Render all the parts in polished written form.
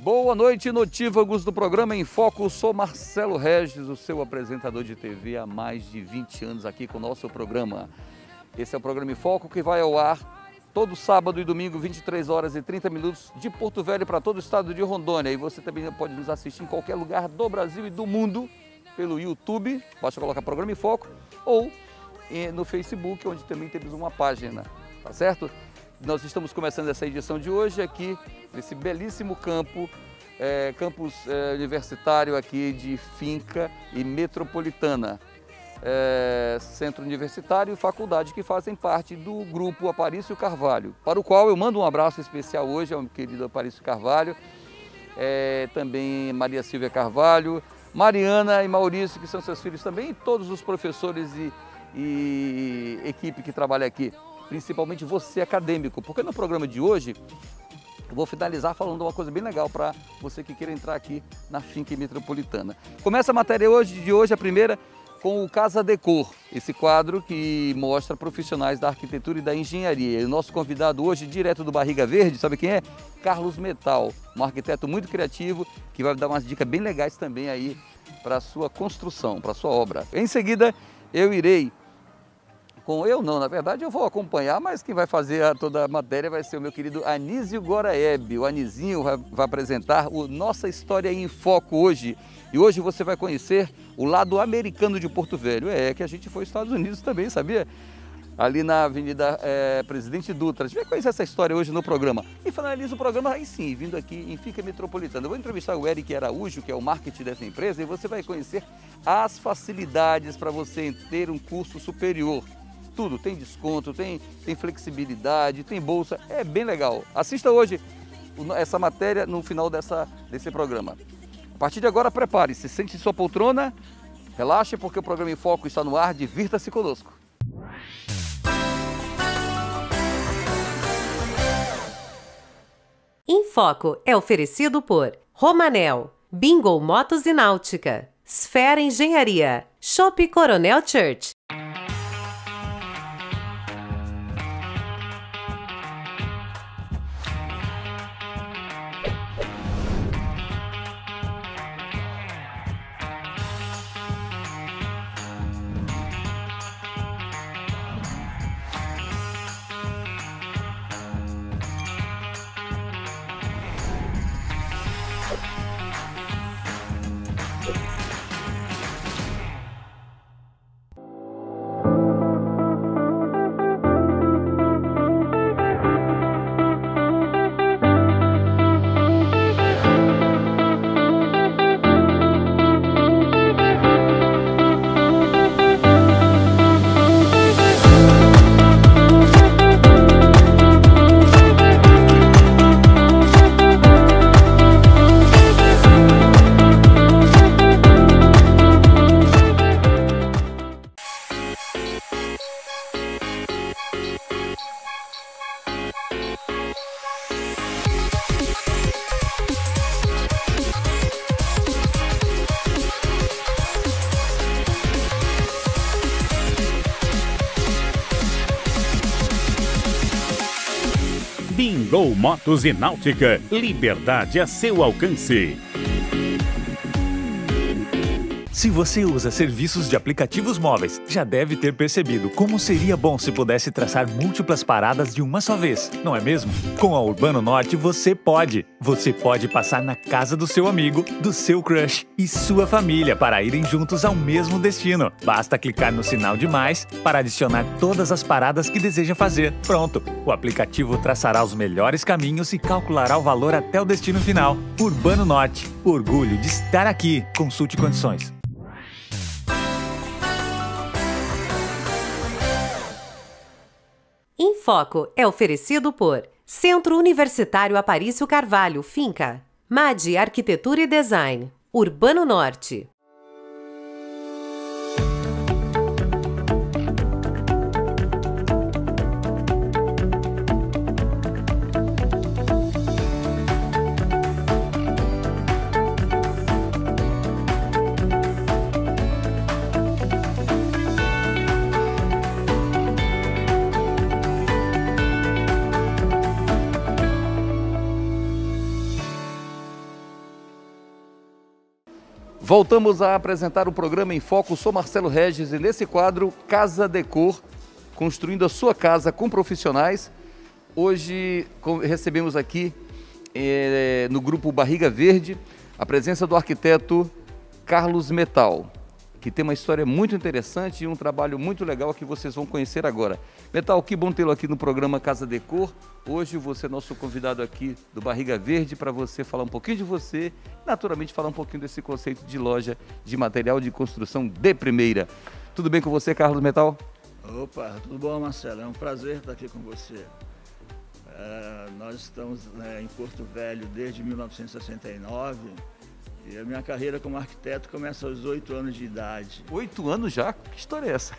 Boa noite, notívagos do programa Em Foco. Sou Marcelo Regis, o seu apresentador de TV há mais de 20 anos aqui com o nosso programa. Esse é o programa Em Foco que vai ao ar todo sábado e domingo, 23 horas e 30 minutos, de Porto Velho para todo o estado de Rondônia. E você também pode nos assistir em qualquer lugar do Brasil e do mundo pelo YouTube, basta colocar Programa Em Foco, ou no Facebook, onde também temos uma página, tá certo? Nós estamos começando essa edição de hoje aqui, nesse belíssimo campus universitário aqui de Finca e Metropolitana. Centro universitário e faculdade que fazem parte do grupo Aparício Carvalho, para o qual eu mando um abraço especial hoje ao meu querido Aparício Carvalho, também Maria Silvia Carvalho, Mariana e Maurício, que são seus filhos também, e todos os professores e equipe que trabalha aqui. Principalmente você acadêmico, porque no programa de hoje eu vou finalizar falando uma coisa bem legal para você que queira entrar aqui na Finca Metropolitana. Começa a matéria de hoje, a primeira, com o Casa Decor, esse quadro que mostra profissionais da arquitetura e da engenharia. E o nosso convidado hoje, direto do Barriga Verde, sabe quem é? Carlos Metal, um arquiteto muito criativo que vai dar umas dicas bem legais também aí para a sua construção, para a sua obra. Em seguida, na verdade eu vou acompanhar, mas quem vai fazer toda a matéria vai ser o meu querido Anísio Goraeb. O Anizinho vai apresentar o Nossa História em Foco hoje. E hoje você vai conhecer o lado americano de Porto Velho. Que a gente foi aos Estados Unidos também, sabia? Ali na Avenida Presidente Dutra. A gente vai conhecer essa história hoje no programa. E finaliza o programa aí sim, vindo aqui em Finca Metropolitana. Eu vou entrevistar o Eric Araújo, que é o marketing dessa empresa, e você vai conhecer as facilidades para você ter um curso superior. Tudo, tem desconto, tem flexibilidade, tem bolsa, é bem legal. Assista hoje essa matéria no final desse programa. A partir de agora, prepare-se, sente sua poltrona, relaxe, porque o programa Em Foco está no ar, divirta-se conosco. Em Foco é oferecido por Romanel, Bingo Motos e Náutica, Sfera Engenharia, Shop Coronel Church. Bingo Motos e Náutica, liberdade a seu alcance. Se você usa serviços de aplicativos móveis, já deve ter percebido como seria bom se pudesse traçar múltiplas paradas de uma só vez, não é mesmo? Com a Urbano Norte você pode! Você pode passar na casa do seu amigo, do seu crush e sua família para irem juntos ao mesmo destino. Basta clicar no sinal de mais para adicionar todas as paradas que deseja fazer. Pronto! O aplicativo traçará os melhores caminhos e calculará o valor até o destino final. Urbano Norte, orgulho de estar aqui. Consulte condições. Em Foco é oferecido por Centro Universitário Aparício Carvalho, Finca, MAD Arquitetura e Design, Urbano Norte. Voltamos a apresentar o programa Em Foco. Sou Marcelo Regis e nesse quadro Casa Decor, construindo a sua casa com profissionais. Hoje recebemos aqui no grupo Barriga Verde a presença do arquiteto Carlos Metal, que tem uma história muito interessante e um trabalho muito legal que vocês vão conhecer agora. Metal, que bom tê-lo aqui no programa Casa Decor. Hoje você é nosso convidado aqui do Barriga Verde para você falar um pouquinho de você e naturalmente falar um pouquinho desse conceito de loja de material de construção de primeira. Tudo bem com você, Carlos Metal? Opa, tudo bom, Marcelo? É um prazer estar aqui com você. Nós estamos em Porto Velho desde 1969 e a minha carreira como arquiteto começa aos 8 anos de idade. 8 anos já? Que história é essa?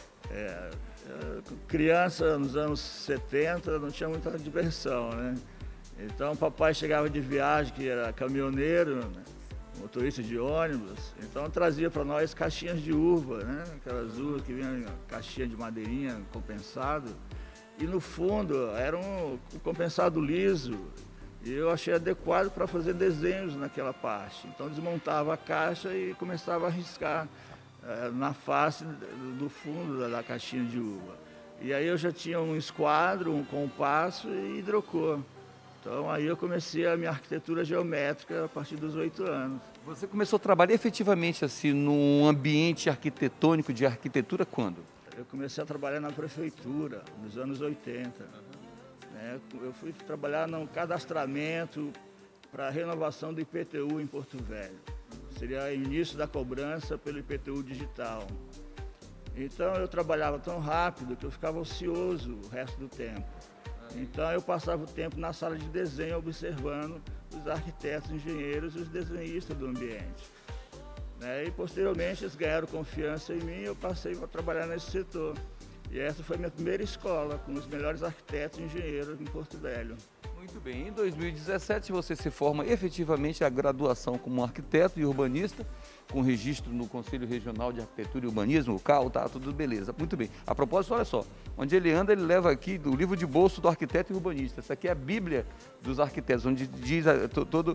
Criança, nos anos 70, não tinha muita diversão, né? Então, o papai chegava de viagem, que era caminhoneiro, né? Motorista de ônibus, então trazia para nós caixinhas de uva, né? Aquelas uvas que vinham em caixinha de madeirinha compensado. E no fundo era um compensado liso e eu achei adequado para fazer desenhos naquela parte. Então desmontava a caixa e começava a riscar na face do fundo da caixinha de uva. E aí eu já tinha um esquadro, um compasso e hidrocor. Então aí eu comecei a minha arquitetura geométrica a partir dos 8 anos. Você começou a trabalhar efetivamente assim num ambiente arquitetônico de arquitetura quando? Eu comecei a trabalhar na prefeitura, nos anos 80. Né? Eu fui trabalhar no cadastramento para a renovação do IPTU em Porto Velho. Seria o início da cobrança pelo IPTU digital. Então eu trabalhava tão rápido que eu ficava ocioso o resto do tempo. Então eu passava o tempo na sala de desenho observando os arquitetos, engenheiros e os desenhistas do ambiente. E posteriormente eles ganharam confiança em mim e eu passei a trabalhar nesse setor. E essa foi a minha primeira escola, com os melhores arquitetos e engenheiros em Porto Velho. Muito bem, em 2017 você se forma efetivamente a graduação como arquiteto e urbanista, com registro no Conselho Regional de Arquitetura e Urbanismo, o CAU, tá tudo beleza. Muito bem. A propósito, olha só, onde ele anda, ele leva aqui do livro de bolso do arquiteto e urbanista. Essa aqui é a Bíblia dos arquitetos, onde diz todo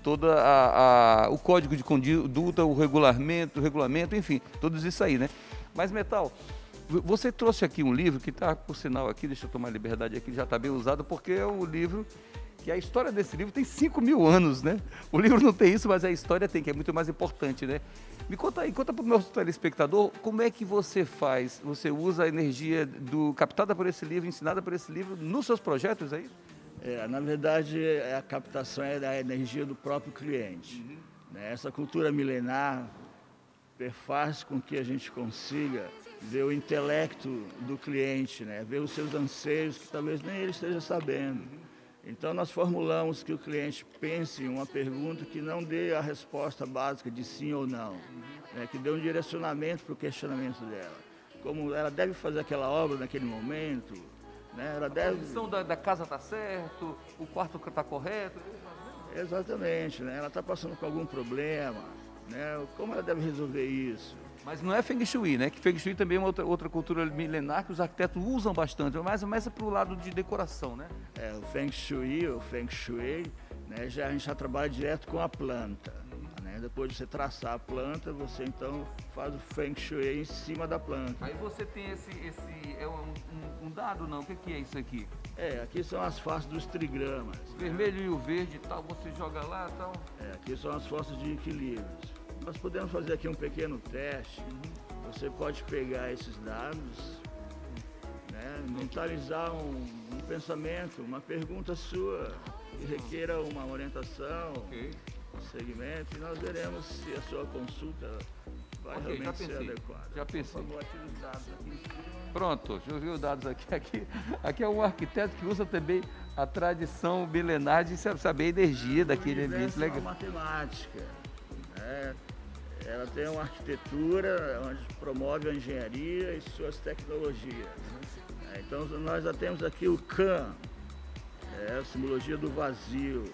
o código de conduta, o regulamento, enfim, tudo isso aí, né? Mas, Metal, você trouxe aqui um livro que está, por sinal, aqui, deixa eu tomar liberdade aqui, já está bem usado, porque é o livro que a história desse livro tem 5.000 anos, né? O livro não tem isso, mas a história tem, que é muito mais importante, né? Me conta aí, conta para o meu telespectador, como é que você faz? Você usa a energia captada por esse livro, ensinada por esse livro, nos seus projetos, é isso? Na verdade, a captação é da energia do próprio cliente. Essa cultura milenar faz com que a gente consiga ver o intelecto do cliente, né? Ver os seus anseios, que talvez nem ele esteja sabendo. Então, nós formulamos que o cliente pense em uma pergunta que não dê a resposta básica de sim ou não, né? Que dê um direcionamento para o questionamento dela. Como ela deve fazer aquela obra naquele momento, né? Ela deve... A posição da casa está certo, o quarto está correto. Exatamente, né? Ela está passando por algum problema, né? Como ela deve resolver isso? Mas não é Feng Shui, né? Que Feng Shui também é uma outra cultura milenar que os arquitetos usam bastante, mas é para o lado de decoração, né? O Feng Shui, né? A gente já trabalha direto com a planta. Né? Depois de você traçar a planta, você então faz o Feng Shui em cima da planta. Aí você tem um dado, não? O que é isso aqui? Aqui são as faces dos trigramas. O vermelho e o verde e tal, você joga lá e tal? Aqui são as forças de equilíbrio. Nós podemos fazer aqui um pequeno teste. Você pode pegar esses dados, né, mentalizar um pensamento, uma pergunta sua que requeira uma orientação, um segmento, e nós veremos se a sua consulta vai realmente ser adequada. Já pensei. Por favor, atire os dados aqui em cima. Pronto, joguei os dados aqui. Aqui é um arquiteto que usa também a tradição milenar de saber a energia daquele ambiente legal. Matemática, né? Ela tem uma arquitetura onde promove a engenharia e suas tecnologias. Então nós já temos aqui o CAM, a simbologia do vazio.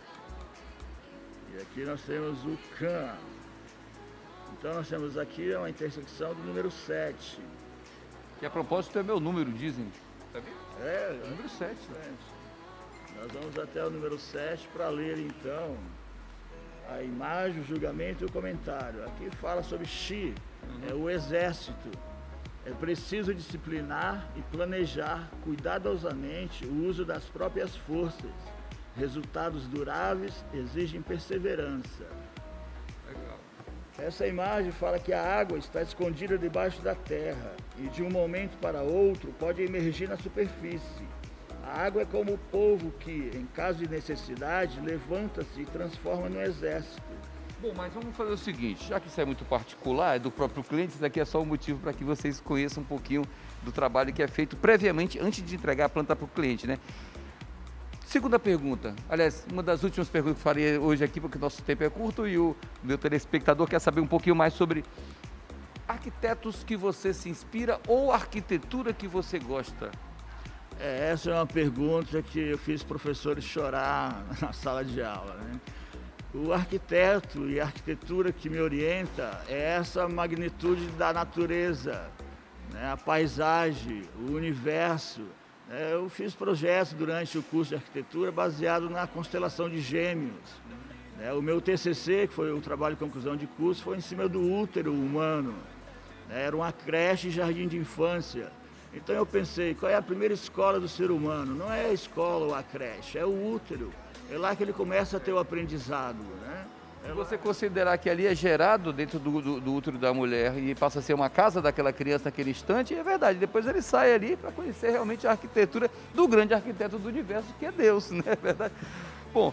E aqui nós temos o CAM. Então nós temos aqui uma intersecção do número 7. Que a propósito é meu número, dizem. Sabia? O número 7. Nós vamos até o número 7 para ler então a imagem, o julgamento e o comentário. Aqui fala sobre Xi, é o exército. É preciso disciplinar e planejar cuidadosamente o uso das próprias forças. Resultados duráveis exigem perseverança. Legal. Essa imagem fala que a água está escondida debaixo da terra e de um momento para outro pode emergir na superfície. A água é como o povo que, em caso de necessidade, levanta-se e transforma no exército. Bom, mas vamos fazer o seguinte, já que isso é muito particular, é do próprio cliente, isso daqui é só um motivo para que vocês conheçam um pouquinho do trabalho que é feito previamente, antes de entregar a planta para o cliente, né? Segunda pergunta, aliás, uma das últimas perguntas que eu faria hoje aqui, porque o nosso tempo é curto e o meu telespectador quer saber um pouquinho mais sobre arquitetos que você se inspira ou arquitetura que você gosta. Essa é uma pergunta que eu fiz professores chorar na sala de aula, né? O arquiteto e a arquitetura que me orienta é essa magnitude da natureza, né? A paisagem, o universo. Eu fiz projetos durante o curso de arquitetura baseado na constelação de Gêmeos. O meu TCC, que foi o trabalho de conclusão de curso, foi em cima do útero humano. Era uma creche e jardim de infância. Então eu pensei, qual é a primeira escola do ser humano? Não é a escola ou a creche, é o útero. É lá que ele começa a ter o aprendizado, né? Se você considerar que ali é gerado dentro do útero da mulher e passa a ser uma casa daquela criança naquele instante, é verdade. Depois ele sai ali para conhecer realmente a arquitetura do grande arquiteto do universo, que é Deus, né? É verdade. Bom,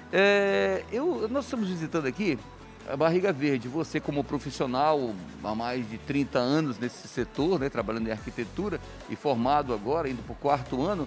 nós estamos visitando aqui a Barriga Verde. Você como profissional há mais de 30 anos nesse setor, né, trabalhando em arquitetura e formado agora, indo para o 4º ano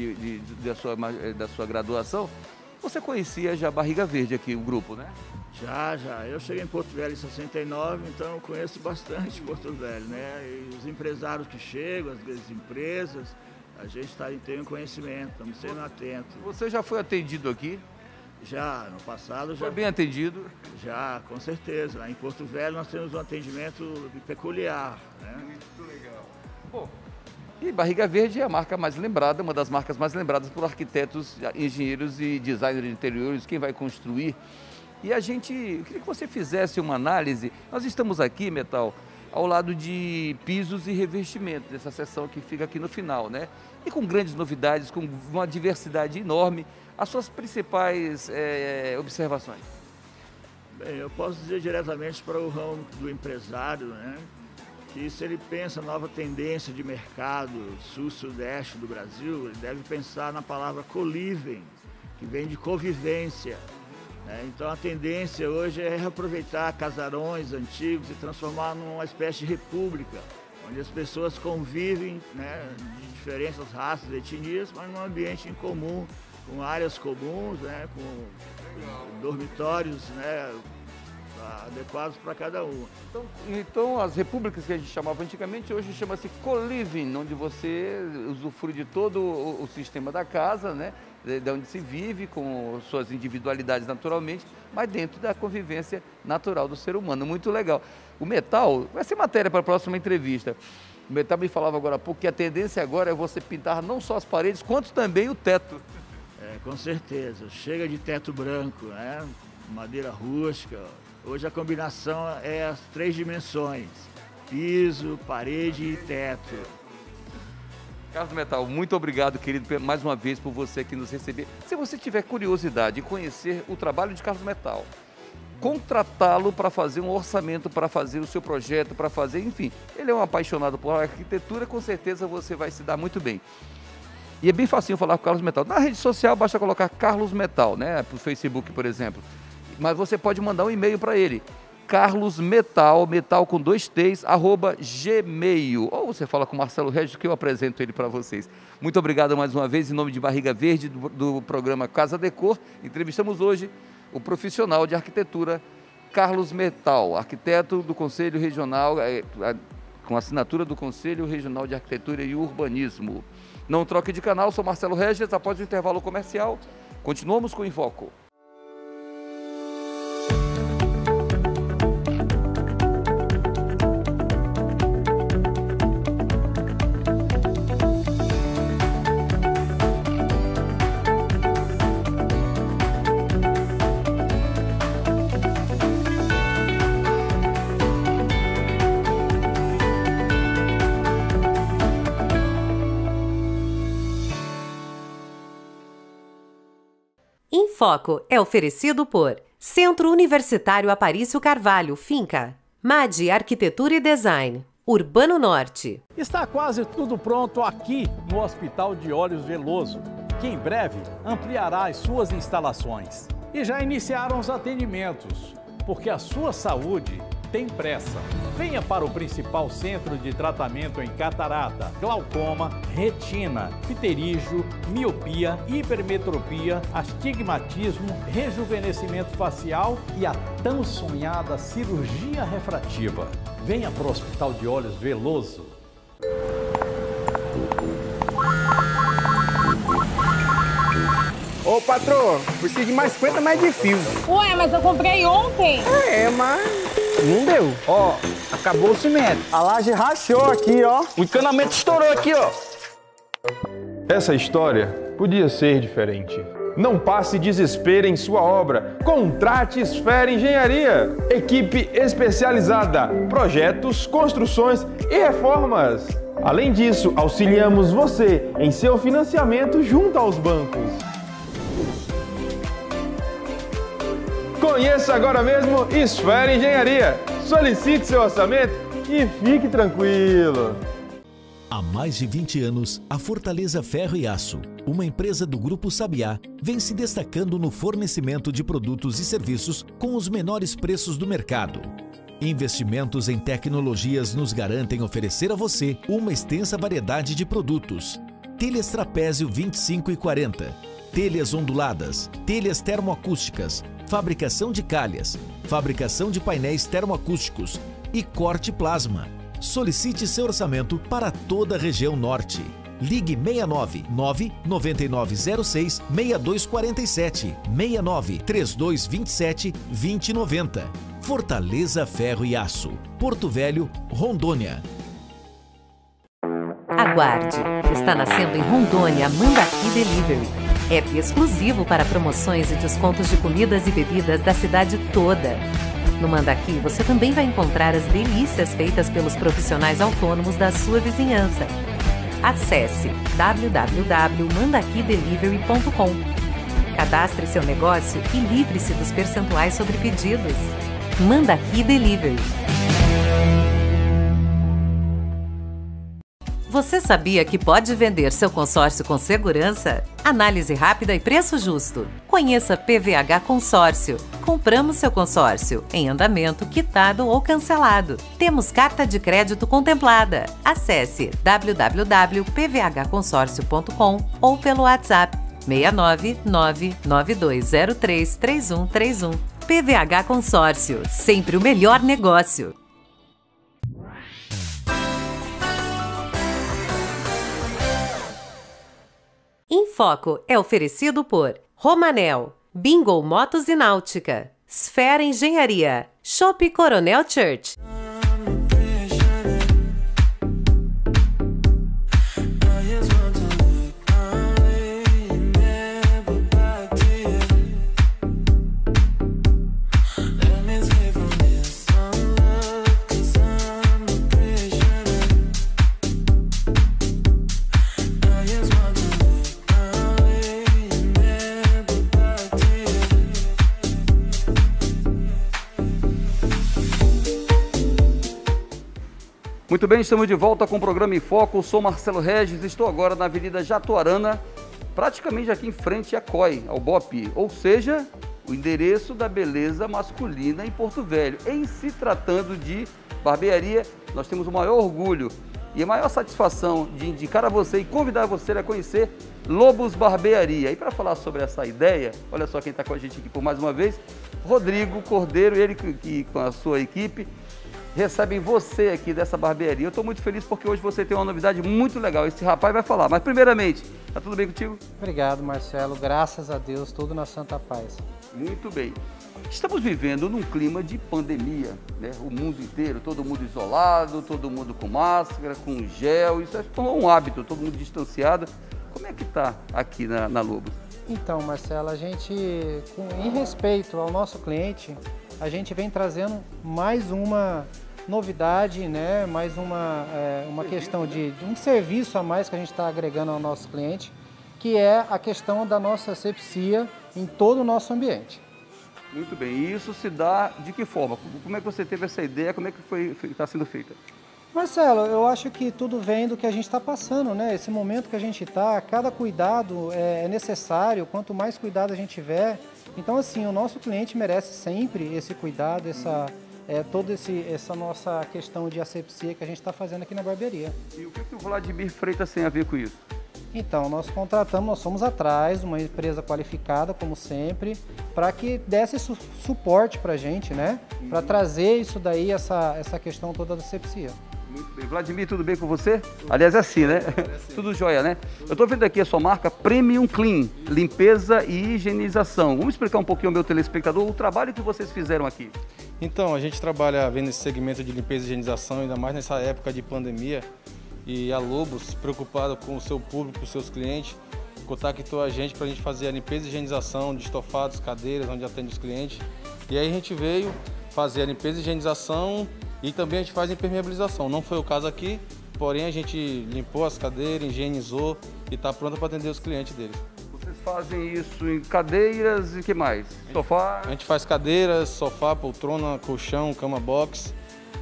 da sua graduação, você conhecia já a Barriga Verde aqui, o grupo, né? Já. Eu cheguei em Porto Velho em 69, então eu conheço bastante Porto Velho, né? E os empresários que chegam, as empresas, a gente tem um conhecimento, estamos sendo atentos. Você já foi atendido aqui? Já, no passado já. Foi bem atendido? Já, com certeza. Lá em Porto Velho nós temos um atendimento peculiar, né? Muito legal. Bom, e Barriga Verde é a marca mais lembrada, uma das marcas mais lembradas por arquitetos, engenheiros e designers de interiores, quem vai construir. E eu queria que você fizesse uma análise. Nós estamos aqui, Metal, ao lado de pisos e revestimentos, dessa seção que fica aqui no final, né? E com grandes novidades, com uma diversidade enorme. As suas principais observações? Bem, eu posso dizer diretamente para o ramo do empresário, né? Que se ele pensa nova tendência de mercado sul-sudeste do Brasil, ele deve pensar na palavra co-living, que vem de convivência. Então a tendência hoje é reaproveitar casarões antigos e transformar numa espécie de república, onde as pessoas convivem, né, de diferentes raças e etnias, mas num ambiente em comum, com áreas comuns, né, com dormitórios, né, adequados para cada um. Então, as repúblicas que a gente chamava antigamente, hoje chama-se co-living, onde você usufrui de todo o sistema da casa, né? De onde se vive, com suas individualidades naturalmente, mas dentro da convivência natural do ser humano. Muito legal. O Metal, vai ser matéria para a próxima entrevista. O Metal me falava agora há pouco que a tendência agora é você pintar não só as paredes, quanto também o teto. Com certeza. Chega de teto branco, né? Madeira rústica. Hoje a combinação é as 3 dimensões: piso, parede e teto. Carlos Metal, muito obrigado, querido, mais uma vez por você aqui nos receber. Se você tiver curiosidade em conhecer o trabalho de Carlos Metal, contratá-lo para fazer um orçamento, para fazer o seu projeto, para fazer, enfim, ele é um apaixonado por arquitetura, com certeza você vai se dar muito bem. E é bem facinho falar com o Carlos Metal. Na rede social basta colocar Carlos Metal, né, para o Facebook, por exemplo. Mas você pode mandar um e-mail para ele, carlosmetal, metal com 2 T's, @gmail. Ou você fala com o Marcelo Regis, que eu apresento ele para vocês. Muito obrigado mais uma vez, em nome de Barriga Verde, do programa Casa Decor. Entrevistamos hoje o profissional de arquitetura, Carlos Metal, arquiteto do Conselho Regional, com assinatura do Conselho Regional de Arquitetura e Urbanismo. Não troque de canal, sou Marcelo Regis. Após o intervalo comercial, continuamos com o Em Foco. Em Foco é oferecido por Centro Universitário Aparício Carvalho, Finca. MAD Arquitetura e Design. Urbano Norte. Está quase tudo pronto aqui no Hospital de Olhos Veloso, que em breve ampliará as suas instalações. E já iniciaram os atendimentos, porque a sua saúde tem pressa. Venha para o principal centro de tratamento em catarata, glaucoma, retina, pterígio, miopia, hipermetropia, astigmatismo, rejuvenescimento facial e a tão sonhada cirurgia refrativa. Venha para o Hospital de Olhos Veloso. Ô, patroa, preciso de mais 50 metros de fio. Ué, mas eu comprei ontem. Mas não deu. Ó, acabou o cimento. A laje rachou aqui, ó. O encanamento estourou aqui, ó. Essa história podia ser diferente. Não passe desespero em sua obra. Contrate Esfera Engenharia. Equipe especializada. Projetos, construções e reformas. Além disso, auxiliamos você em seu financiamento junto aos bancos. Conheça agora mesmo Esfera Engenharia. Solicite seu orçamento e fique tranquilo. Há mais de 20 anos, a Fortaleza Ferro e Aço, uma empresa do Grupo Sabiá, vem se destacando no fornecimento de produtos e serviços com os menores preços do mercado. Investimentos em tecnologias nos garantem oferecer a você uma extensa variedade de produtos. Telhas trapézio 25 e 40, telhas onduladas, telhas termoacústicas, fabricação de calhas, fabricação de painéis termoacústicos e corte plasma. Solicite seu orçamento para toda a região norte. Ligue 69 99906 6247 69 3227 2090. Fortaleza Ferro e Aço, Porto Velho, Rondônia. Aguarde! Está nascendo em Rondônia a Mandaqui Delivery. App exclusivo para promoções e descontos de comidas e bebidas da cidade toda. No Mandaqui, você também vai encontrar as delícias feitas pelos profissionais autônomos da sua vizinhança. Acesse www.mandaquidelivery.com. Cadastre seu negócio e livre-se dos percentuais sobre pedidos. Mandaqui Delivery. Você sabia que pode vender seu consórcio com segurança? Análise rápida e preço justo. Conheça PVH Consórcio. Compramos seu consórcio em andamento, quitado ou cancelado. Temos carta de crédito contemplada. Acesse www.pvhconsórcio.com ou pelo WhatsApp 69992033131. PVH Consórcio. Sempre o melhor negócio. Em Foco é oferecido por Romanel, Bingo Motos e Náutica, Esfera Engenharia, Shop Coronel Church. Muito bem, estamos de volta com o programa Em Foco. Eu sou Marcelo Regis, estou agora na Avenida Jatuarana, praticamente aqui em frente à COI, ao BOP, ou seja, o endereço da beleza masculina em Porto Velho. Em se tratando de barbearia, nós temos o maior orgulho e a maior satisfação de indicar a você e convidar você a conhecer Lobos Barbearia. E para falar sobre essa ideia, olha só quem está com a gente aqui por mais uma vez, Rodrigo Cordeiro, ele que com a sua equipe recebem você aqui dessa barbearia. Eu estou muito feliz porque hoje você tem uma novidade muito legal. Esse rapaz vai falar, mas primeiramente, tá tudo bem contigo? Obrigado, Marcelo. Graças a Deus, tudo na santa paz. Muito bem. Estamos vivendo num clima de pandemia, né? O mundo inteiro, todo mundo isolado, todo mundo com máscara, com gel, isso é um hábito, todo mundo distanciado. Como é que está aqui na Lobos? Então, Marcelo, a gente, em respeito ao nosso cliente, a gente vem trazendo mais uma novidade, né? Mais uma questão de um serviço a mais que a gente está agregando ao nosso cliente, que é a questão da nossa asepsia em todo o nosso ambiente. Muito bem, e isso se dá de que forma? Como é que você teve essa ideia, como é que está sendo feita? Marcelo, eu acho que tudo vem do que a gente está passando, né? Esse momento que a gente está, cada cuidado é necessário, quanto mais cuidado a gente tiver. Então, assim, o nosso cliente merece sempre esse cuidado, toda essa nossa questão de asepsia que a gente está fazendo aqui na barbearia. E o que o Vladimir Freitas tem a ver com isso? Então, nós somos atrás, uma empresa qualificada, como sempre, para que desse suporte para a gente, né? Para trazer isso daí, essa questão toda da asepsia. Muito bem. Vladimir, tudo bem com você? Aliás, é assim, né? Tudo jóia, né? Eu estou vendo aqui a sua marca Premium Clean, limpeza e higienização. Vamos explicar um pouquinho ao meu telespectador o trabalho que vocês fizeram aqui. Então, a gente trabalha vendo esse segmento de limpeza e higienização, ainda mais nessa época de pandemia. E a Lobos, preocupada com o seu público, com os seus clientes, contactou a gente para a gente fazer a limpeza e higienização de estofados, cadeiras, onde atende os clientes. E aí a gente veio fazer a limpeza e higienização e também a gente faz a impermeabilização. Não foi o caso aqui, porém a gente limpou as cadeiras, higienizou e está pronta para atender os clientes deles. Vocês fazem isso em cadeiras e o que mais? Sofá? A gente faz cadeiras, sofá, poltrona, colchão, cama box.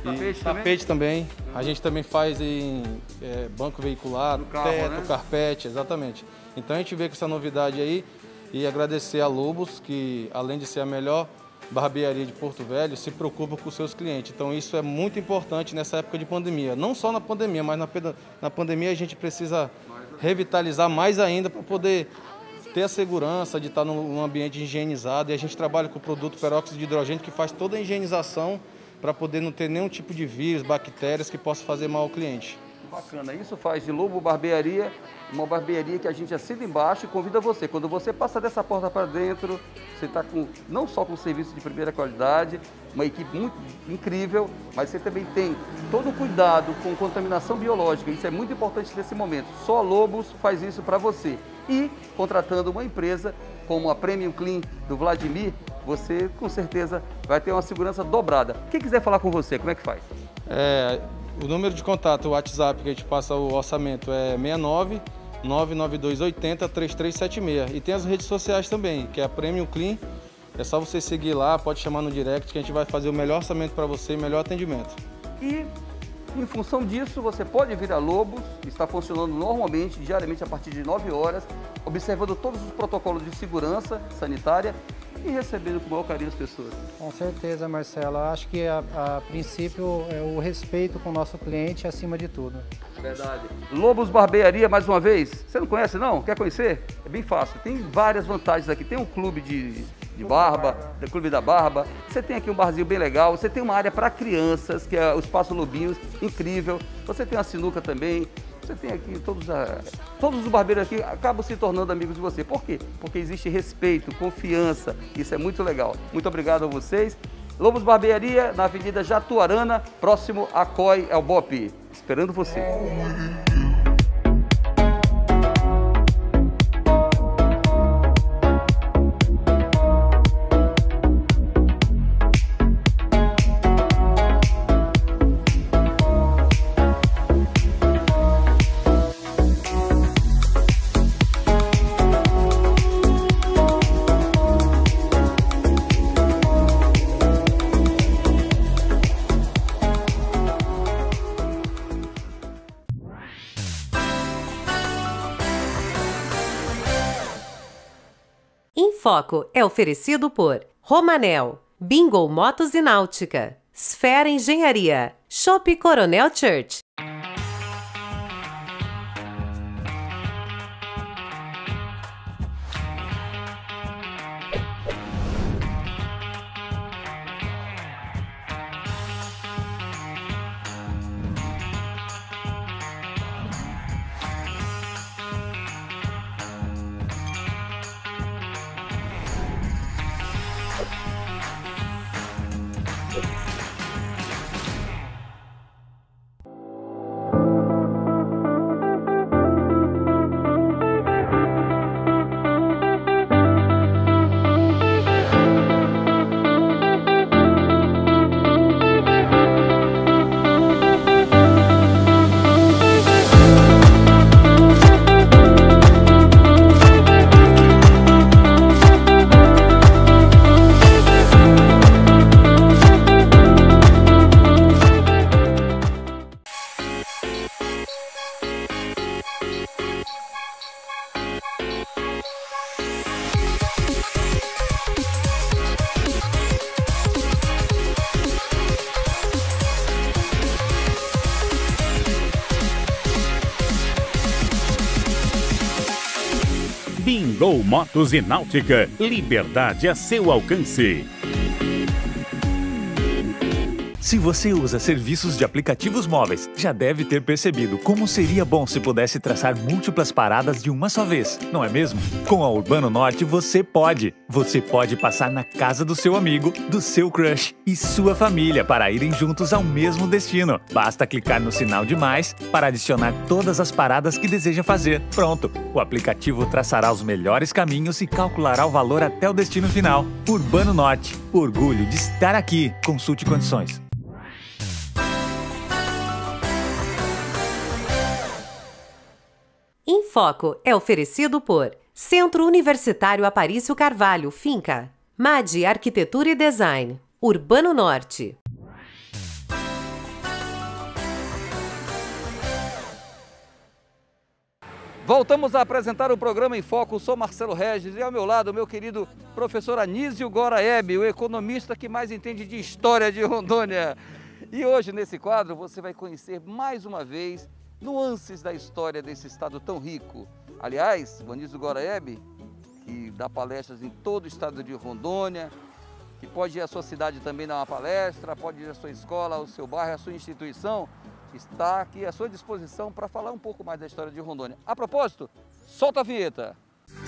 Tapete também. A gente também faz em banco veicular, carro, teto, né? carpete, exatamente. Então a gente vê com essa novidade aí e agradecer a Lobos, que além de ser a melhor barbearia de Porto Velho, se preocupa com os seus clientes. Então isso é muito importante nessa época de pandemia. Não só na pandemia, mas na pandemia a gente precisa revitalizar mais ainda para poder ter a segurança de estar num ambiente higienizado. E a gente trabalha com o produto peróxido de hidrogênio que faz toda a higienização para poder não ter nenhum tipo de vírus, bactérias que possa fazer mal ao cliente. Bacana, isso faz de Lobo Barbearia uma barbearia que a gente assina embaixo e convida você. Quando você passa dessa porta para dentro, você está não só com serviço de primeira qualidade, uma equipe muito incrível, mas você também tem todo o cuidado com contaminação biológica. Isso é muito importante nesse momento. Só a Lobos faz isso para você. E contratando uma empresa como a Premium Clean do Vladimir, você com certeza vai ter uma segurança dobrada. Quem quiser falar com você, como é que faz? O número de contato, o WhatsApp que a gente passa o orçamento é 69 992 80 3376. E tem as redes sociais também, que é a Premium Clean. É só você seguir lá, pode chamar no direct que a gente vai fazer o melhor orçamento para você e melhor atendimento. E em função disso, você pode vir a Lobos, que está funcionando normalmente, diariamente a partir de 9 horas, observando todos os protocolos de segurança sanitária e recebendo com o maior carinho as pessoas. Com certeza, Marcelo. Acho que a princípio é o respeito com o nosso cliente acima de tudo. Verdade. Lobos Barbearia, mais uma vez. Você não conhece, não? Quer conhecer? É bem fácil. Tem várias vantagens aqui. Tem um clube de barba, do Clube da Barba. Você tem aqui um barzinho bem legal. Você tem uma área para crianças, que é o Espaço Lobinhos, incrível. Você tem uma sinuca também. Você tem aqui todos os barbeiros aqui acabam se tornando amigos de você. Por quê? Porque existe respeito, confiança. Isso é muito legal. Muito obrigado a vocês. Lobos Barbearia, na Avenida Jatuarana, próximo a COI Elbop. Esperando você. Foco é oferecido por Romanel, Bingo Motos e Náutica, Sfera Engenharia, Shop Coronel Church. Chegou Motos e Náutica, liberdade a seu alcance. Se você usa serviços de aplicativos móveis, já deve ter percebido como seria bom se pudesse traçar múltiplas paradas de uma só vez, não é mesmo? Com a Urbano Norte você pode! Você pode passar na casa do seu amigo, do seu crush e sua família para irem juntos ao mesmo destino. Basta clicar no sinal de mais para adicionar todas as paradas que deseja fazer. Pronto! O aplicativo traçará os melhores caminhos e calculará o valor até o destino final. Urbano Norte, orgulho de estar aqui. Consulte condições. Em Foco é oferecido por Centro Universitário Aparício Carvalho, Finca, MAD Arquitetura e Design, Urbano Norte. Voltamos a apresentar o programa Em Foco. Sou Marcelo Regis e ao meu lado o meu querido professor Anísio Goraeb, o economista que mais entende de história de Rondônia. E hoje nesse quadro você vai conhecer mais uma vez nuances da história desse estado tão rico. Aliás, o Anísio Goraeb, que dá palestras em todo o estado de Rondônia, que pode ir à sua cidade também dar uma palestra, pode ir à sua escola, ao seu bairro, à sua instituição, está aqui à sua disposição para falar um pouco mais da história de Rondônia. A propósito, solta a vinheta!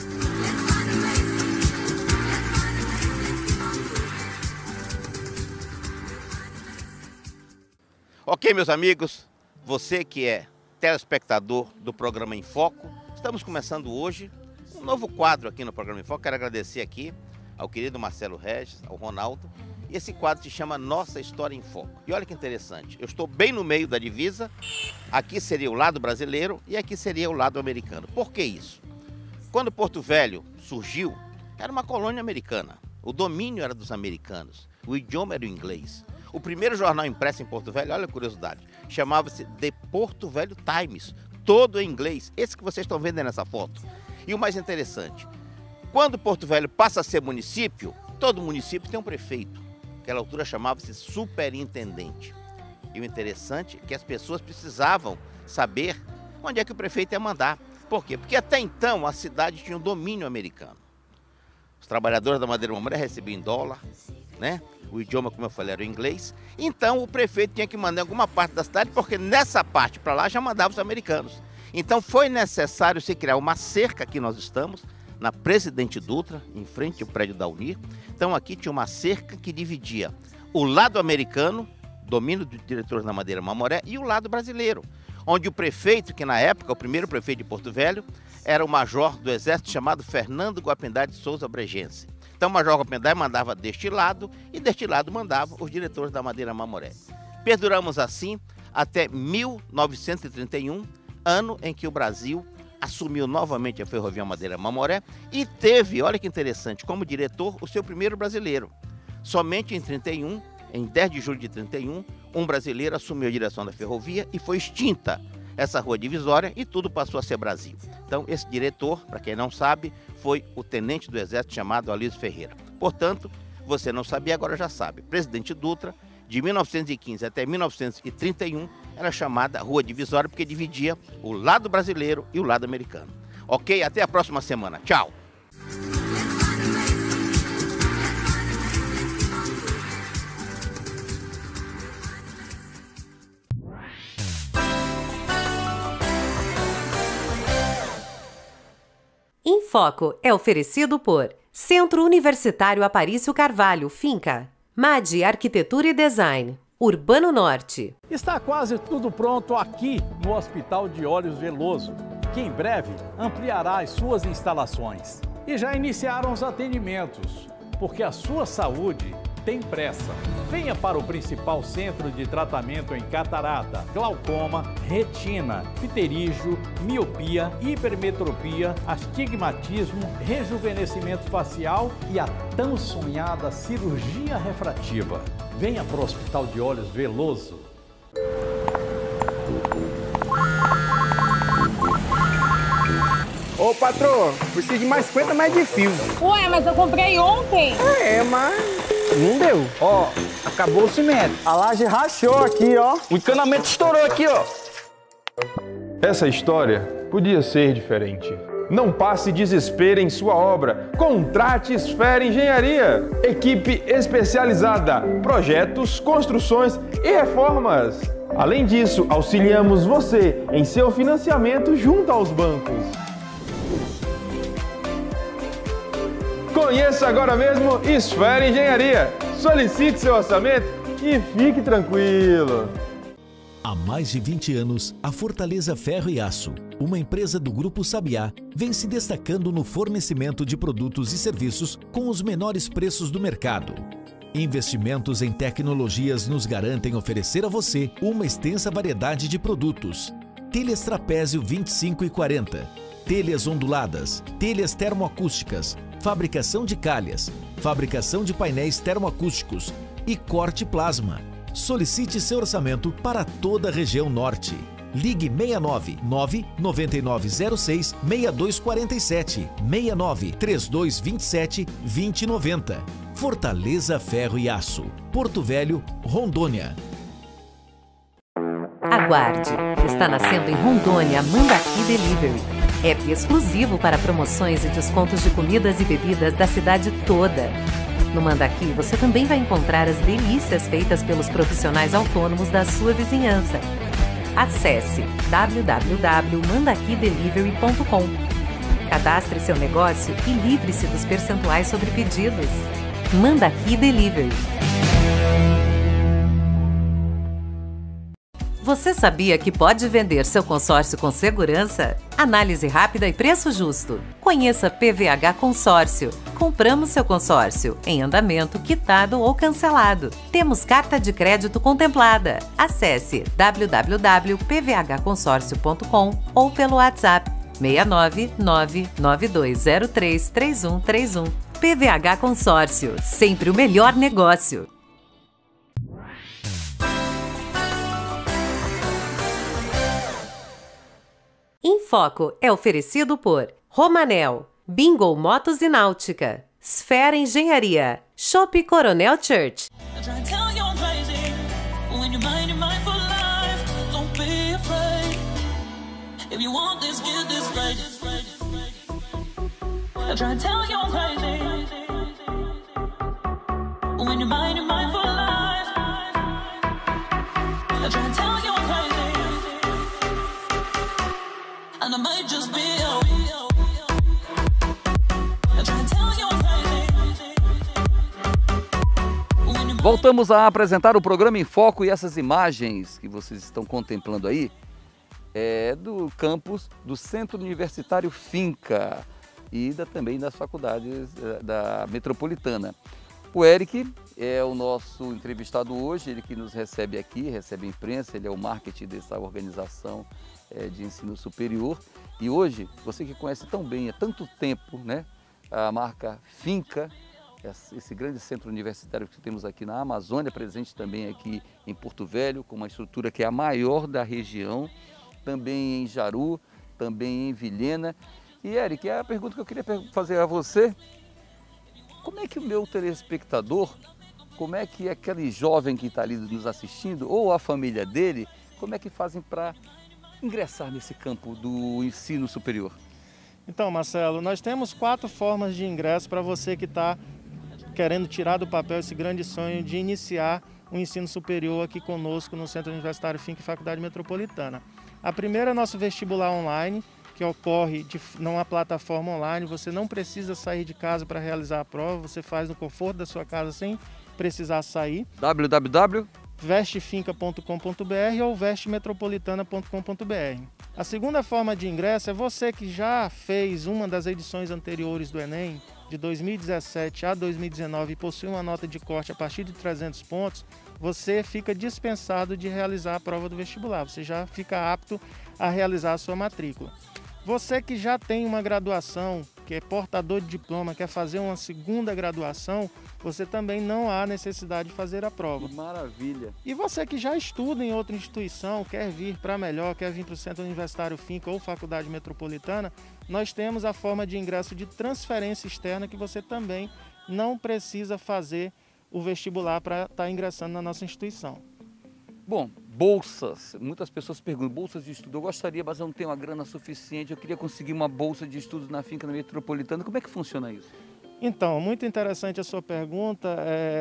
Ok, meus amigos, você que é telespectador do programa Em Foco, estamos começando hoje um novo quadro aqui no programa Em Foco. Quero agradecer aqui ao querido Marcelo Regis, ao Ronaldo, e esse quadro se chama Nossa História em Foco. E olha que interessante, eu estou bem no meio da divisa, aqui seria o lado brasileiro e aqui seria o lado americano. Por que isso? Quando Porto Velho surgiu, era uma colônia americana, o domínio era dos americanos, o idioma era o inglês. O primeiro jornal impresso em Porto Velho, olha a curiosidade, chamava-se The Porto Velho Times, todo em inglês, esse que vocês estão vendo aí nessa foto. E o mais interessante, quando Porto Velho passa a ser município, todo município tem um prefeito, naquela altura chamava-se superintendente. E o interessante é que as pessoas precisavam saber onde é que o prefeito ia mandar. Por quê? Porque até então a cidade tinha um domínio americano. Os trabalhadores da Madeira Mamoré recebiam em dólar, né? O idioma, como eu falei, era o inglês. Então o prefeito tinha que mandar em alguma parte da cidade, porque nessa parte para lá já mandava os americanos. Então foi necessário se criar uma cerca, aqui nós estamos, na Presidente Dutra, em frente ao prédio da Unir. Então aqui tinha uma cerca que dividia o lado americano, domínio dos diretores da Madeira Mamoré, e o lado brasileiro, onde o prefeito, que na época, o primeiro prefeito de Porto Velho, era o major do exército chamado Fernando Guapendá de Souza Bregense. Então o major Guapendá mandava deste lado e deste lado mandava os diretores da Madeira Mamoré. Perduramos assim até 1931, ano em que o Brasil assumiu novamente a Ferrovia Madeira Mamoré e teve, olha que interessante, como diretor o seu primeiro brasileiro. Somente em 31, em 10 de julho de 31, um brasileiro assumiu a direção da ferrovia e foi extinta essa rua divisória e tudo passou a ser Brasil. Então esse diretor, para quem não sabe, foi o tenente do exército chamado Alísio Ferreira. Portanto, você não sabia, agora já sabe. Presidente Dutra, de 1915 até 1931, era chamada Rua Divisória porque dividia o lado brasileiro e o lado americano. Ok? Até a próxima semana. Tchau! Em Foco é oferecido por Centro Universitário Aparício Carvalho, Finca, MAD Arquitetura e Design, Urbano Norte. Está quase tudo pronto aqui no Hospital de Olhos Veloso, que em breve ampliará as suas instalações. E já iniciaram os atendimentos, porque a sua saúde tem pressa. Venha para o principal centro de tratamento em catarata, glaucoma, retina, pterígio, miopia, hipermetropia, astigmatismo, rejuvenescimento facial e a tão sonhada cirurgia refrativa. Venha para o Hospital de Olhos Veloso. Ô, patroa, preciso de mais 50 metros de fio. Ué, mas eu comprei ontem. É, mas não deu. Ó, acabou o cimento. A laje rachou aqui, ó. O encanamento estourou aqui, ó. Essa história podia ser diferente. Não passe desespero em sua obra. Contrate Esfera Engenharia. Equipe especializada. Projetos, construções e reformas. Além disso, auxiliamos você em seu financiamento junto aos bancos. Conheça agora mesmo Esfera Engenharia. Solicite seu orçamento e fique tranquilo. Há mais de 20 anos, a Fortaleza Ferro e Aço, uma empresa do Grupo Sabiá, vem se destacando no fornecimento de produtos e serviços com os menores preços do mercado. Investimentos em tecnologias nos garantem oferecer a você uma extensa variedade de produtos. Telhas trapézio 25 e 40, telhas onduladas, telhas termoacústicas, fabricação de calhas, fabricação de painéis termoacústicos e corte plasma. Solicite seu orçamento para toda a região norte. Ligue 69 99906 6247 69 3227 2090. Fortaleza Ferro e Aço, Porto Velho, Rondônia. Aguarde! Está nascendo em Rondônia a Mandaqui Delivery. App exclusivo para promoções e descontos de comidas e bebidas da cidade toda. No Mandaqui, você também vai encontrar as delícias feitas pelos profissionais autônomos da sua vizinhança. Acesse www.mandaquidelivery.com. Cadastre seu negócio e livre-se dos percentuais sobre pedidos. Mandaqui Delivery. Você sabia que pode vender seu consórcio com segurança? Análise rápida e preço justo. Conheça PVH Consórcio. Compramos seu consórcio em andamento, quitado ou cancelado. Temos carta de crédito contemplada. Acesse www.pvhconsórcio.com ou pelo WhatsApp 69992033131. PVH Consórcio. Sempre o melhor negócio. Em Foco é oferecido por Romanel, Bingo Motos e Náutica, Esfera Engenharia, Shop Coronel Church. Voltamos a apresentar o programa Em Foco e essas imagens que vocês estão contemplando aí é do campus do Centro Universitário Finca e também das faculdades da Metropolitana. O Eric é o nosso entrevistado hoje, ele que nos recebe aqui, recebe a imprensa, ele é o marketing dessa organização de ensino superior. E hoje, você que conhece tão bem há tanto tempo, né, a marca Finca, esse grande centro universitário que temos aqui na Amazônia, presente também aqui em Porto Velho, com uma estrutura que é a maior da região, também em Jaru, também em Vilhena. E Eric, a pergunta que eu queria fazer a você, como é que o meu telespectador, como é que aquele jovem que está ali nos assistindo, ou a família dele, como é que fazem para ingressar nesse campo do ensino superior? Então, Marcelo, nós temos 4 formas de ingresso para você que está querendo tirar do papel esse grande sonho de iniciar o ensino superior aqui conosco no Centro Universitário Finca e Faculdade Metropolitana. A primeira é nosso vestibular online, que ocorre numa plataforma online. Você não precisa sair de casa para realizar a prova, você faz no conforto da sua casa sem precisar sair. www.vestefinca.com.br ou vestemetropolitana.com.br. A segunda forma de ingresso é você que já fez uma das edições anteriores do Enem, de 2017 a 2019, e possui uma nota de corte a partir de 300 pontos, você fica dispensado de realizar a prova do vestibular, você já fica apto a realizar a sua matrícula. Você que já tem uma graduação, que é portador de diploma, quer fazer uma segunda graduação, você também não há necessidade de fazer a prova. Que maravilha! E você que já estuda em outra instituição, quer vir para melhor, quer vir para o Centro Universitário Finca ou Faculdade Metropolitana, nós temos a forma de ingresso de transferência externa, que você também não precisa fazer o vestibular para estar ingressando na nossa instituição. Bom, bolsas. Muitas pessoas perguntam, bolsas de estudo. Eu gostaria, mas eu não tenho a grana suficiente. Eu queria conseguir uma bolsa de estudo na finca metropolitana. Como é que funciona isso? Então, muito interessante a sua pergunta.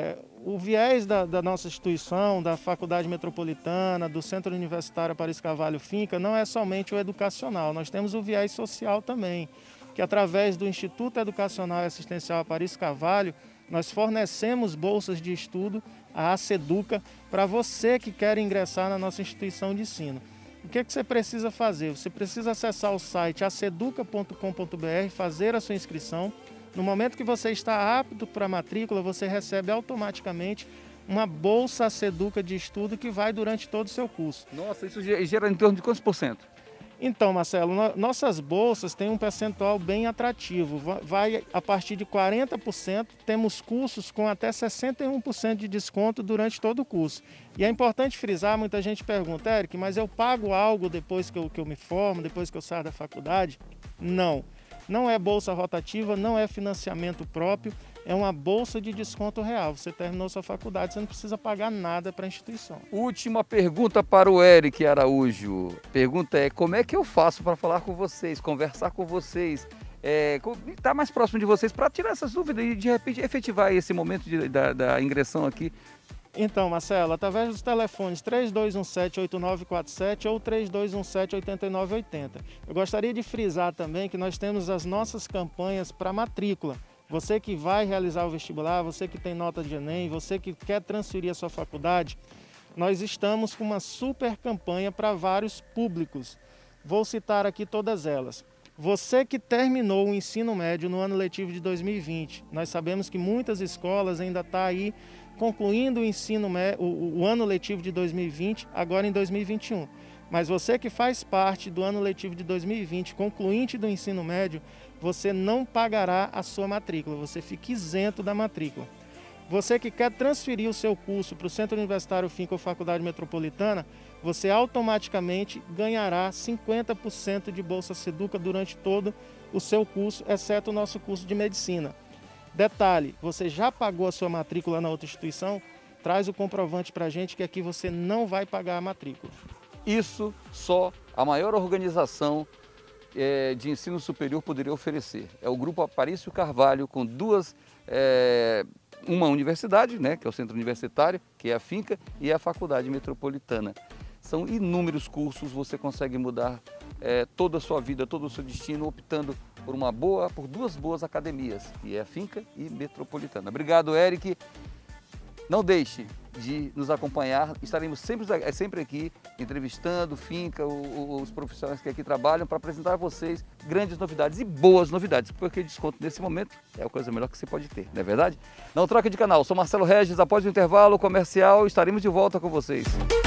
O viés da nossa instituição, da Faculdade Metropolitana, do Centro Universitário Aparício Carvalho Finca, não é somente o educacional. Nós temos o viés social também, que através do Instituto Educacional e Assistencial Aparício Carvalho, nós fornecemos bolsas de estudo, a ACEDUCA, para você que quer ingressar na nossa instituição de ensino. O que você precisa fazer? Você precisa acessar o site aceduca.com.br, fazer a sua inscrição. No momento que você está apto para a matrícula, você recebe automaticamente uma bolsa ACEDUCA de estudo que vai durante todo o seu curso. Nossa, isso gera em torno de quantos por cento? Então, Marcelo, nossas bolsas têm um percentual bem atrativo. Vai a partir de 40%, temos cursos com até 61% de desconto durante todo o curso. E é importante frisar, muita gente pergunta, Eric, mas eu pago algo depois que eu me formo, depois que eu saio da faculdade? Não. Não é bolsa rotativa, não é financiamento próprio, é uma bolsa de desconto real. Você terminou sua faculdade, você não precisa pagar nada para a instituição. Última pergunta para o Eric Araújo. Pergunta é, como é que eu faço para falar com vocês, conversar com vocês, estar mais próximo de vocês para tirar essas dúvidas e de repente efetivar esse momento da ingressão aqui? Então, Marcelo, através dos telefones 3217-8947 ou 3217-8980. Eu gostaria de frisar também que nós temos as nossas campanhas para matrícula. Você que vai realizar o vestibular, você que tem nota de Enem, você que quer transferir a sua faculdade, nós estamos com uma super campanha para vários públicos. Vou citar aqui todas elas. Você que terminou o ensino médio no ano letivo de 2020, nós sabemos que muitas escolas ainda estão aí concluindo o ano letivo de 2020, agora em 2021. Mas você que faz parte do ano letivo de 2020, concluinte do ensino médio, você não pagará a sua matrícula, você fica isento da matrícula. Você que quer transferir o seu curso para o Centro Universitário Finca ou Faculdade Metropolitana, você automaticamente ganhará 50% de bolsa ACEDUCA durante todo o seu curso, exceto o nosso curso de medicina. Detalhe, você já pagou a sua matrícula na outra instituição? Traz o comprovante para a gente que aqui você não vai pagar a matrícula. Isso só a maior organização de ensino superior poderia oferecer. É o Grupo Aparício Carvalho, com uma universidade, né, que é o Centro Universitário, que é a Finca, e a Faculdade Metropolitana. São inúmeros cursos, você consegue mudar toda a sua vida, todo o seu destino, optando por duas boas academias, que é a Finca e Metropolitana. Obrigado, Eric. Não deixe de nos acompanhar, estaremos sempre aqui entrevistando Finca, os profissionais que aqui trabalham, para apresentar a vocês grandes novidades e boas novidades, porque desconto nesse momento é a coisa melhor que você pode ter, não é verdade? Não troque de canal, sou Marcelo Regis, após o intervalo comercial estaremos de volta com vocês.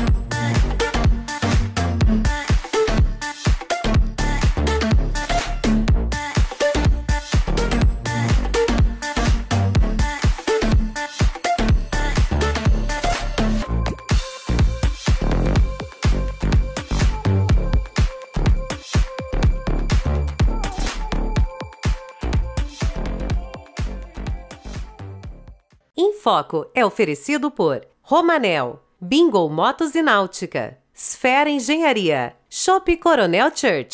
Em Foco é oferecido por Romanel, Bingo Motos e Náutica, Sfera Engenharia, Shop Coronel Church.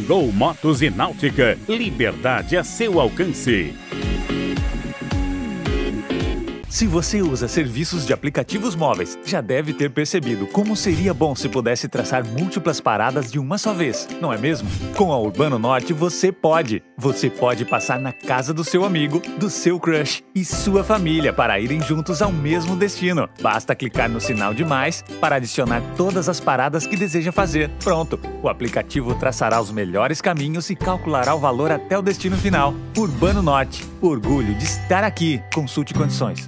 Chegou Motos e Náutica, liberdade a seu alcance. Se você usa serviços de aplicativos móveis, já deve ter percebido como seria bom se pudesse traçar múltiplas paradas de uma só vez, não é mesmo? Com a Urbano Norte você pode! Você pode passar na casa do seu amigo, do seu crush e sua família para irem juntos ao mesmo destino. Basta clicar no sinal de mais para adicionar todas as paradas que deseja fazer. Pronto! O aplicativo traçará os melhores caminhos e calculará o valor até o destino final. Urbano Norte, orgulho de estar aqui. Consulte condições.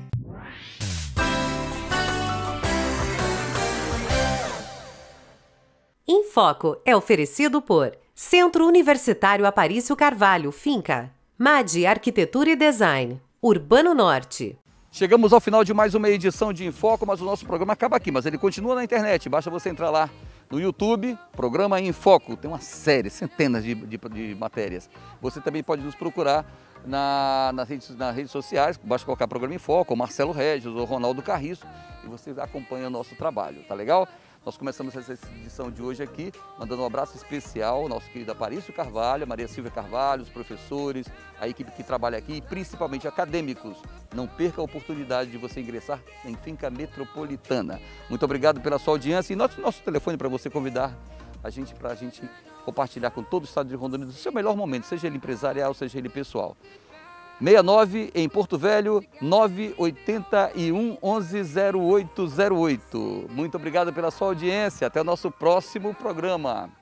Em Foco é oferecido por Centro Universitário Aparício Carvalho, Finca, MAD Arquitetura e Design, Urbano Norte. Chegamos ao final de mais uma edição de Em Foco, mas o nosso programa acaba aqui, mas ele continua na internet, basta você entrar lá no YouTube, programa Em Foco, tem uma série, centenas de matérias. Você também pode nos procurar nas redes sociais, basta colocar programa Em Foco, o Marcelo Regis, o Ronaldo Carriço, e você acompanha o nosso trabalho, tá legal? Nós começamos essa edição de hoje aqui, mandando um abraço especial ao nosso querido Aparício Carvalho, Maria Silvia Carvalho, os professores, a equipe que trabalha aqui e principalmente acadêmicos. Não perca a oportunidade de você ingressar em Finca Metropolitana. Muito obrigado pela sua audiência e nosso telefone para você convidar a gente para a gente compartilhar com todo o estado de Rondônia do seu melhor momento, seja ele empresarial, seja ele pessoal. 69 em Porto Velho, 981 11 0808. Muito obrigado pela sua audiência. Até o nosso próximo programa.